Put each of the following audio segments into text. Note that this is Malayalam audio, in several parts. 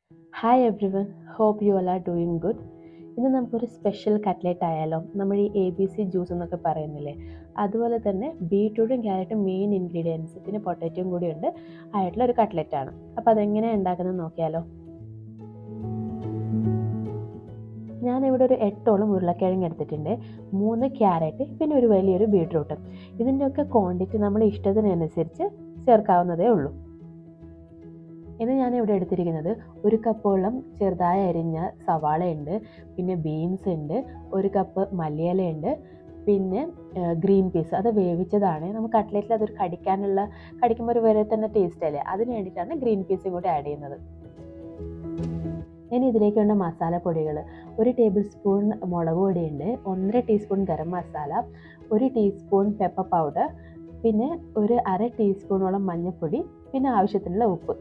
Hi everyone, hope you all are doing good. ഇന്ന് നമുക്കൊരു സ്പെഷ്യൽ കട്ട്ലേറ്റ് ആയാലോ? നമ്മൾ ഈ ABC ജ്യൂസ് എന്നൊക്കെ പറയുന്നില്ലേ, അതുപോലെ തന്നെ ബീട്രൂട്ടും ക്യാരറ്റും മെയിൻ ഇൻഗ്രീഡിയൻസ്, പിന്നെ പൊട്ടാറ്റോയും കൂടി ഉണ്ട് ആയിട്ടുള്ള ഒരു കട്ട്ലെറ്റാണ്. അപ്പോൾ അതെങ്ങനെയാണ് ഉണ്ടാക്കുന്നത് നോക്കിയാലോ? ഞാനിവിടെ ഒരു 8ഓളം ഉരുളക്കിഴങ്ങ് എടുത്തിട്ടുണ്ട്, 3 ക്യാരറ്റ്, പിന്നെ ഒരു വലിയൊരു ബീട്രൂട്ട്. ഇതിൻ്റെയൊക്കെ ക്വാണ്ടിറ്റി നമ്മൾ ഇഷ്ടത്തിനനുസരിച്ച് ചേർക്കാവുന്നതേ ഉള്ളൂ. ഇനി ഞാനിവിടെ എടുത്തിരിക്കുന്നത് 1 കപ്പോളം ചെറുതായി അരിഞ്ഞ സവാള ഉണ്ട്, പിന്നെ ബീൻസ് ഉണ്ട്, 1 കപ്പ് മല്ലിയിലയുണ്ട്, പിന്നെ ഗ്രീൻ പീസ് അത് വേവിച്ചതാണ്. നമുക്ക് കട്ട്ലേറ്റിൽ അതൊരു കടിക്കുമ്പോൾ ഒരു വേറെ തന്നെ ടേസ്റ്റ് അല്ലേ, അതിന് വേണ്ടിയിട്ടാണ് ഗ്രീൻ പീസും കൂടി ആഡ് ചെയ്യുന്നത്. ഇനി ഇതിലേക്ക് വേണ്ട മസാലപ്പൊടികൾ: 1 ടേബിൾ സ്പൂൺ മുളക് പൊടിയുണ്ട്, 1.5 teaspoon garam masala, 1 teaspoon pepper powder, പിന്നെ ഒരു 1/2 ടീസ്പൂണോളം മഞ്ഞൾപ്പൊടി, പിന്നെ ആവശ്യത്തിനുള്ള ഉപ്പ്.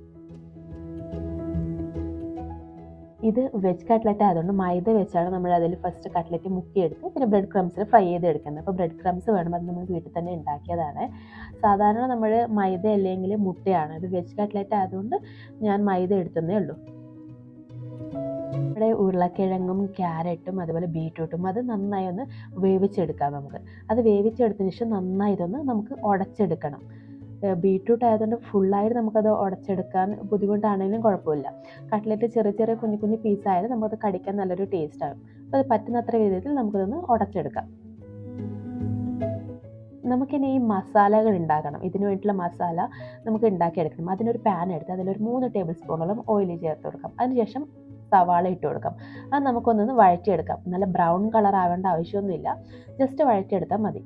ഇത് വെജ് കട്ട്ലറ്റ് ആയതുകൊണ്ട് മൈദ വെച്ചാണ് നമ്മൾ അതിൽ ഫസ്റ്റ് കട്ട്ലറ്റ് മുക്കിയെടുത്ത് പിന്നെ ബ്രെഡ് ക്രംസിൽ ഫ്രൈ ചെയ്തെടുക്കുന്നത്. അപ്പോൾ ബ്രെഡ് ക്രംസ് വേണം, അത് നമ്മൾ വീട്ടിൽ തന്നെ ഉണ്ടാക്കിയതാണ്. സാധാരണ നമ്മൾ മൈദ അല്ലെങ്കിൽ മുട്ടയാണ്. ഇത് വെജ് കട്ട്ലറ്റ് ആയതുകൊണ്ട് ഞാൻ മൈദ എടുത്തതേ ഉള്ളൂ. നമ്മുടെ ഉരുളക്കിഴങ്ങും ക്യാരറ്റും അതുപോലെ ബീട്രൂട്ടും അത് നന്നായി ഒന്ന് വേവിച്ചെടുക്കാം. അത് വേവിച്ചെടുത്തതിന് ശേഷം നന്നായി ഇതൊന്ന് നമുക്ക് ഉടച്ചെടുക്കണം. ബീട്രൂട്ട് ആയതുകൊണ്ട് ഫുള്ളായിട്ട് നമുക്കത് ഉടച്ചെടുക്കാൻ ബുദ്ധിമുട്ടാണെങ്കിലും കുഴപ്പമില്ല. കട്ട്ലറ്റ് ചെറിയ ചെറിയ കുഞ്ഞു കുഞ്ഞു പീസായാലും നമുക്കത് കടിക്കാൻ നല്ലൊരു ടേസ്റ്റാണ്. അപ്പോൾ അത് പറ്റുന്നത്ര വിധത്തിൽ നമുക്കതൊന്ന് ഉടച്ചെടുക്കാം. നമുക്കിനി ഈ മസാലകൾ ഉണ്ടാക്കണം. ഇതിന് വേണ്ടിയിട്ടുള്ള മസാല നമുക്ക് ഉണ്ടാക്കിയെടുക്കണം. അതിനൊരു പാൻ എടുത്ത് അതിലൊരു 3 ടേബിൾ സ്പൂണോളം ഓയിൽ ചേർത്ത് കൊടുക്കാം. അതിനുശേഷം സവാള ഇട്ട് കൊടുക്കാം. അത് നമുക്കൊന്ന് വഴറ്റിയെടുക്കാം. നല്ല ബ്രൗൺ കളർ ആവേണ്ട ആവശ്യമൊന്നുമില്ല, ജസ്റ്റ് വഴറ്റിയെടുത്താൽ മതി.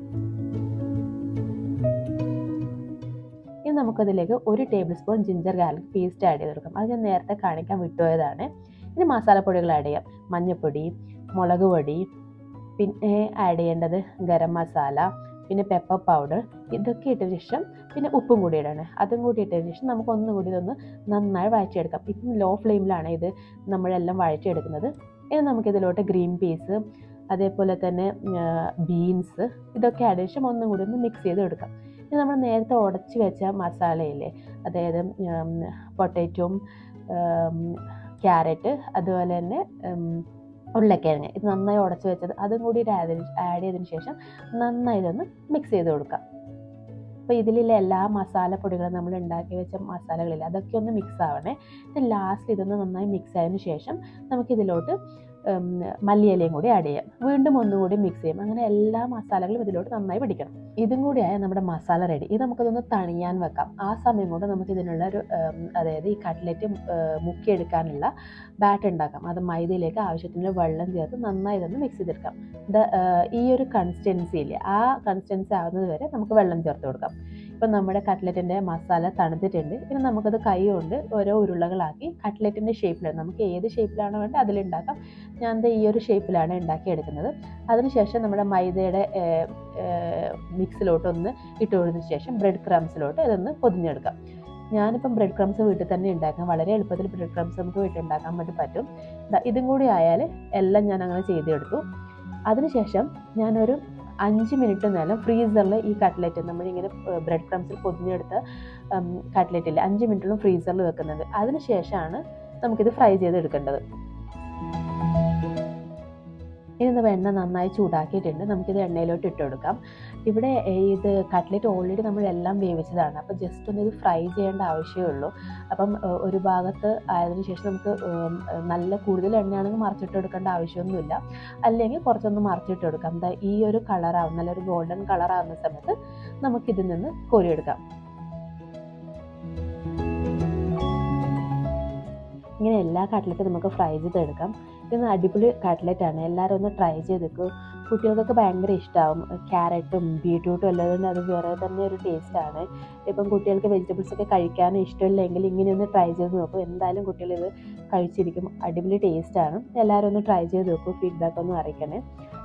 ഇനി നമുക്കതിലേക്ക് 1 tablespoon ginger garlic paste add ചെയ്ത് കൊടുക്കാം. അത് ഞാൻ നേരത്തെ കാണിക്കാൻ വിട്ടുപോയതാണ്. ഇനി മസാലപ്പൊടികൾ ആഡ് ചെയ്യാം. മഞ്ഞൾപ്പൊടി, മുളക് പൊടി, പിന്നെ ആഡ് ചെയ്യേണ്ടത് ഗരം മസാല, പിന്നെ പെപ്പർ പൗഡർ. ഇതൊക്കെ ഇട്ടതിന് ശേഷം പിന്നെ ഉപ്പും കൂടി ഇടണം. അതും കൂടി ഇട്ടതിന് ശേഷം നമുക്ക് ഒന്നും കൂടി ഇതൊന്ന് നന്നായി വഴറ്റിയെടുക്കാം. ഇപ്പം ലോ ഫ്ലെയിമിലാണ് ഇത് നമ്മളെല്ലാം വഴറ്റിയെടുക്കുന്നത്. ഇനി നമുക്കിതിലോട്ട് ഗ്രീൻ പീസ്, അതേപോലെ തന്നെ ബീൻസ്, ഇതൊക്കെ ആഡ് ചെയ്ത ശേഷം ഒന്നും കൂടി ഒന്ന് മിക്സ് ചെയ്ത് എടുക്കാം. ഇനി നമ്മൾ നേരത്തെ ഉടച്ച് വെച്ച മസാലയില്ലേ, അതായത് പൊട്ടാറ്റോയും ക്യാരറ്റ് അതുപോലെ തന്നെ ഉരുളക്കിഴങ്ങ്, ഇത് നന്നായി ഉടച്ച് വെച്ചത് അതും കൂടി ആഡ് ചെയ്തതിന് ശേഷം നന്നായി ഇതൊന്ന് മിക്സ് ചെയ്ത് കൊടുക്കാം. അപ്പോൾ ഇതിലുള്ള എല്ലാ മസാലപ്പൊടികളും നമ്മൾ ഉണ്ടാക്കി വെച്ച മസാലകളില്ല, അതൊക്കെ ഒന്ന് മിക്സ് ആവണേ. ഇത് ലാസ്റ്റ് ഇതൊന്ന് നന്നായി മിക്സ് ആയതിനു ശേഷം നമുക്കിതിലോട്ട് മല്ലിയിലയും കൂടി ആഡ് ചെയ്യാം. വീണ്ടും ഒന്നുകൂടി മിക്സ് ചെയ്യും. അങ്ങനെ എല്ലാ മസാലകളും ഇതിലോട്ട് നന്നായി പിടിക്കണം. ഇതും കൂടി ആയാൽ നമ്മുടെ മസാല റെഡി. ഇത് നമുക്കതൊന്ന് തണിയാൻ വെക്കാം. ആ സമയം കൊണ്ട് നമുക്കിതിനുള്ള അതായത് ഈ കട്ട്ലറ്റ് മുക്കിയെടുക്കാനുള്ള ബാറ്റ് ഉണ്ടാക്കാം. അത് മൈദയിലേക്ക് ആവശ്യത്തിന് വെള്ളം ചേർത്ത് നന്നായി ഇതൊന്ന് മിക്സ് ചെയ്തെടുക്കാം. ഈ ഒരു കൺസിസ്റ്റൻസി ഇല്ലേ, ആ കൺസിസ്റ്റൻസി ആവുന്നത് വരെ നമുക്ക് വെള്ളം ചേർത്ത് കൊടുക്കാം. ഇപ്പം നമ്മുടെ കട്ട്ലറ്റിൻ്റെ മസാല തണുത്തിട്ടുണ്ട്. ഇനി നമുക്കത് കൈ കൊണ്ട് ഓരോ ഉരുളകളാക്കി കട്ട്ലറ്റിൻ്റെ ഷേപ്പിലാണ്, നമുക്ക് ഏത് ഷേപ്പിലാണോ വേണ്ടത് അതിലുണ്ടാക്കാം. ഞാൻ ഈ ഒരു ഷേപ്പിലാണ് ഉണ്ടാക്കിയെടുക്കുന്നത്. അതിനുശേഷം നമ്മുടെ മൈദയുടെ മിക്സിലോട്ടൊന്ന് ഇട്ട് കൊടുത്തതിന് ശേഷം ബ്രെഡ് ക്രംസിലോട്ട് ഇതൊന്ന് പൊതിഞ്ഞെടുക്കാം. ഞാനിപ്പം ബ്രെഡ് ക്രംസ് വീട്ടിൽ തന്നെ ഉണ്ടാക്കാം. വളരെ എളുപ്പത്തിൽ ബ്രെഡ് ക്രംസ് നമുക്ക് വീട്ടിൽ ഉണ്ടാക്കാൻ വേണ്ടി പറ്റും. ഇതും കൂടി ആയാൽ എല്ലാം ഞാൻ അങ്ങനെ ചെയ്തെടുത്തു. അതിനുശേഷം ഞാനൊരു 5 മിനിറ്റ് നേരം ഫ്രീസറിൽ ഈ കട്ട്ലറ്റ് നമ്മളിങ്ങനെ ബ്രെഡ് ക്രംസിൽ പൊതിഞ്ഞെടുത്ത കട്ട്ലറ്റിൽ 5 മിനിറ്റോളം ഫ്രീസറിൽ വെക്കുന്നത്. അതിനുശേഷമാണ് നമുക്കിത് ഫ്രൈ ചെയ്തെടുക്കേണ്ടത്. ഇനി എണ്ണ നന്നായി ചൂടാക്കിയിട്ടുണ്ട്. നമുക്കിത് എണ്ണയിലോട്ട് ഇട്ട് കൊടുക്കാം. ഇവിടെ ഇത് കട്ട്ലറ്റ് ഓൾറെഡി നമ്മളെല്ലാം വേവിച്ചതാണ്, അപ്പോൾ ജസ്റ്റ് ഒന്ന് ഇത് ഫ്രൈ ചെയ്യേണ്ട ആവശ്യമേ ഉള്ളൂ. അപ്പം ഒരു ഭാഗത്ത് ആയതിനു ശേഷം നമുക്ക് നല്ല കൂടുതൽ എണ്ണയാണെങ്കിൽ മറിച്ചിട്ട് കൊടുക്കേണ്ട ആവശ്യമൊന്നുമില്ല, അല്ലെങ്കിൽ കുറച്ചൊന്ന് മറിച്ചിട്ട് കൊടുക്കാം. ഈ ഒരു കളറാവും, നല്ലൊരു ഗോൾഡൻ കളറാവുന്ന സമയത്ത് നമുക്കിതിൽ നിന്ന് കോരിയെടുക്കാം. ഇങ്ങനെ എല്ലാ കട്ട്ലറ്റും നമുക്ക് ഫ്രൈ ചെയ്തെടുക്കാം. ഇത് അടിപൊളി കട്ട്ലറ്റാണ്, എല്ലാവരും ഒന്ന് ട്രൈ ചെയ്തേക്കും. കുട്ടികൾക്കൊക്കെ ഭയങ്കര ഇഷ്ടമാവും. ക്യാരറ്റും ബീട്രൂട്ടും ഉള്ളതുകൊണ്ട് അത് വേറെ തന്നെ ഒരു ടേസ്റ്റാണ്. ഇപ്പം കുട്ടികൾക്ക് വെജിറ്റബിൾസൊക്കെ കഴിക്കാനും ഇഷ്ടമില്ലെങ്കിൽ ഇങ്ങനെയൊന്ന് ട്രൈ ചെയ്ത് നോക്കും. എന്തായാലും കുട്ടികൾ ഇത് കഴിച്ചിരിക്കും. അടിപൊളി ടേസ്റ്റാണ്. എല്ലാവരും ഒന്ന് ട്രൈ ചെയ്ത് നോക്കും. ഫീഡ്ബാക്ക് ഒന്ന് അറിയിക്കണേ.